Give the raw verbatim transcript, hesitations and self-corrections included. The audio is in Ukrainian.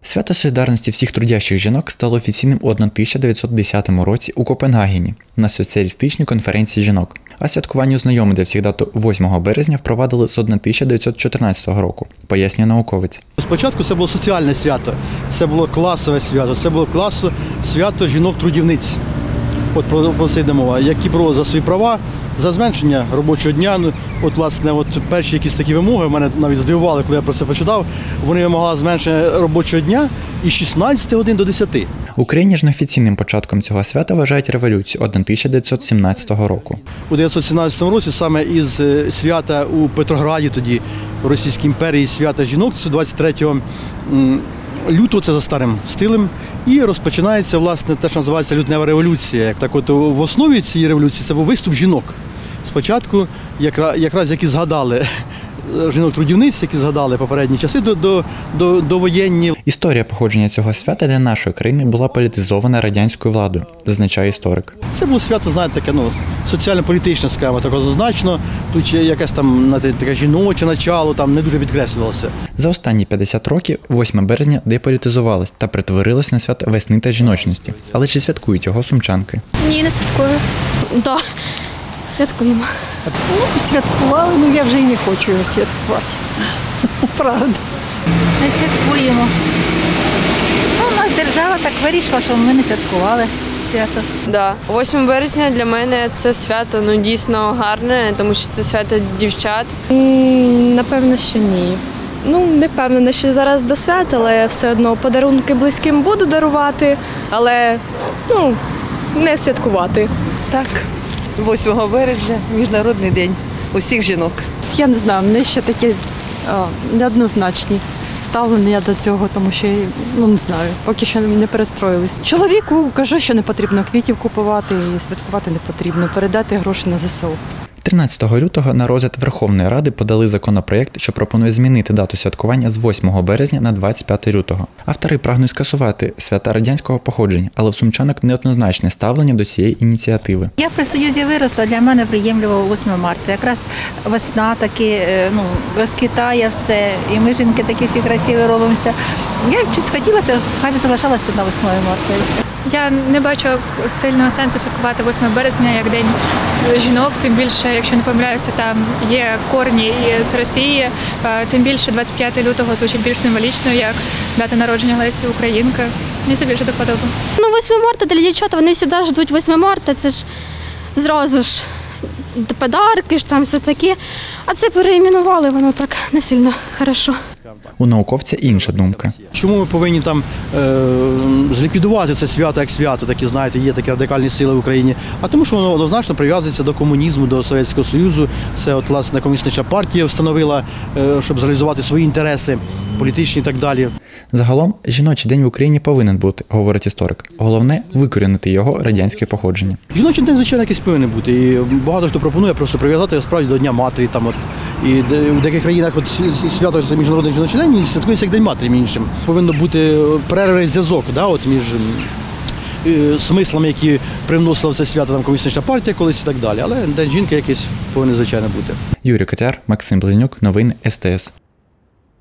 Свято солідарності всіх трудящих жінок стало офіційним у тисяча дев'ятсот десятому році у Копенгагені на соціалістичній конференції жінок, а святкування знайоме для всіх дату восьмого березня впровадили з тисяча дев'ятсот чотирнадцятого року, пояснює науковець. Спочатку це було соціальне свято, це було класове свято, це було класу свято жінок-трудівниць. От про, про це йде мова, які боролися за свої права, за зменшення робочого дня. От, власне, от перші якісь такі вимоги мене навіть здивували, коли я про це почитав. Вони вимагали зменшення робочого дня із шістнадцяти годин до десяти. В Україні ж неофіційним початком цього свята вважають революцію тисяча дев'ятсот сімнадцятого року. У дев'ятсот сімнадцятому році саме із свята у Петрограді, тоді в Російській імперії, свята жінок, це двадцять третього лютого, це за старим стилем, і розпочинається, власне, те, що називається лютнева революція. Так от в основі цієї революції це був виступ жінок. Спочатку, якраз, якраз які згадали жінок-трудівниць, які згадали попередні часи до, до, до, довоєнні. Історія походження цього свята для нашої країни була політизована радянською владою, зазначає історик. Це було свято, знаєте, таке, ну, соціально-політичне, скажімо, так однозначно. Тут якесь там, знаєте, таке жіноче начало, там не дуже підкреслювалося. За останні п'ятдесят років восьме березня деполітизувалось та перетворилось на свято весни та жіночності. Але чи святкують його сумчанки? Ні, не святкую. Так, святкуємо. Ну, святкували, але я вже і не хочу його святкувати. Правда. Не святкуємо. Ну, у нас держава так вирішила, що ми не святкували свято. Да. восьме березня для мене це свято, ну, дійсно гарне, тому що це свято дівчат. Напевно, що ні. Ну, не впевнена, що зараз до свята, але все одно подарунки близьким буду дарувати, але, ну, не святкувати. Так, восьмого березня, Міжнародний день усіх жінок. Я не знаю, в мене ще такі а, неоднозначні ставлення до цього, тому що, ну, не знаю, поки що не перестроїлись. Чоловіку кажу, що не потрібно квітів купувати і святкувати не потрібно, передати гроші на зе се о. тринадцятого лютого на розгляд Верховної Ради подали законопроєкт, що пропонує змінити дату святкування з восьмого березня на двадцять п'яте лютого. Автори прагнуть скасувати свята радянського походження, але в сумчанок неоднозначне ставлення до цієї ініціативи. Я при Союзі виросла, для мене приємливо восьме марта. Якраз весна таки, ну, розквітає все, і ми жінки такі всі красиві робимося. Я б щось хотілося, хай би залишалося на восьмого марта. Я не бачу сильного сенсу святкувати восьме березня як День жінок, тим більше, якщо не помиляюсь, то там є корні з Росії, тим більше двадцять п'яте лютого звучить більш символічно, як дата народження Лесі Українки. Мені це більше до вподоби. Ну, восьме марта для дівчат, вони завжди ждуть восьме марта, це ж зразу ж подарки, ж там все таке. А це переіменували, воно так не сильно хорошо. У науковця інша думка. Чому ми повинні там е, зліквідувати це свято як свято, такі, знаєте, є такі радикальні сили в Україні, а тому що воно однозначно прив'язується до комунізму, до Совєтського Союзу. Це от, власне, комуністична партія встановила, е, щоб зреалізувати свої інтереси політичні і так далі. Загалом, жіночий день в Україні повинен бути, говорить історик. Головне – викорінити його радянське походження. Жіночий день, звичайно, якийсь повинен бути. І багато хто пропонує просто прив'язати справді до Дня матері. Там, от, і в деяких країнах от, свято це Міжнародний жіночий день, і святкується як День матері, між іншим. Повинно бути перервний зв'язок, да, от, між е, смислами, які привносила в це свято там, комуністична партія колись і так далі. Але День жінки якийсь повинен, звичайно, бути. Юрій Котяр, Максим Блинюк, новини ес те ес.